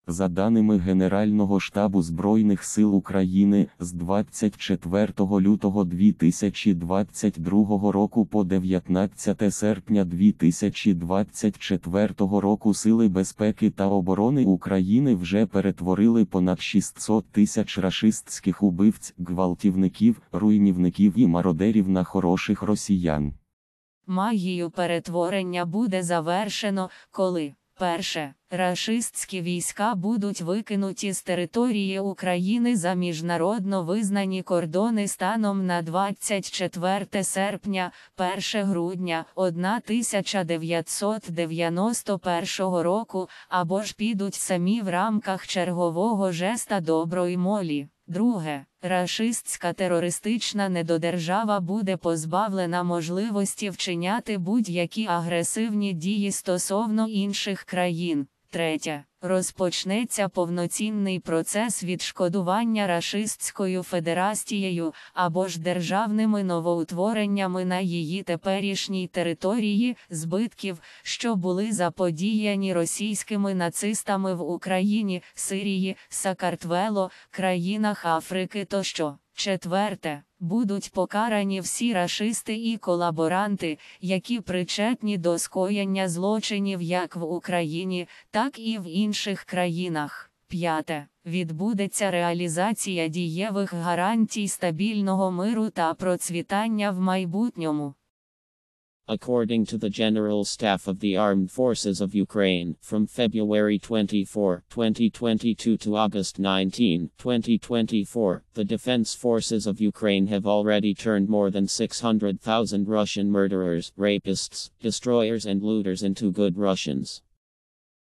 За даними Генерального штабу Збройних сил України, з 24 лютого 2022 року по 19 серпня 2024 року Сили безпеки та оборони України вже перетворили понад 600 тисяч рашистських убивць, гвалтівників, руйнівників і мародерів на хороших росіян. Магію перетворення буде завершено, коли: перше, рашистські війська будуть викинуті з території України за міжнародно визнані кордони станом на 24 серпня, 1 грудня 1991 року, або ж підуть самі в рамках чергового жеста доброї молі. Друге, рашистська терористична недодержава буде позбавлена можливості вчиняти будь-які агресивні дії стосовно інших країн. Третє, розпочнеться повноцінний процес відшкодування Рашистською Федерацією або ж державними новоутвореннями на її теперішній території збитків, що були заподіяні російськими нацистами в Україні, Сирії, Сакартвело, країнах Африки тощо. Четверте, будуть покарані всі рашисти і колаборанти, які причетні до скоєння злочинів як в Україні, так і в інших країнах. П'яте, відбудеться реалізація дієвих гарантій стабільного миру та процвітання в майбутньому. According to the General Staff of the Armed Forces of Ukraine, from February 24, 2022 to August 19, 2024, the Defense Forces of Ukraine have already turned more than 600,000 Russian murderers, rapists, destroyers and looters into good Russians.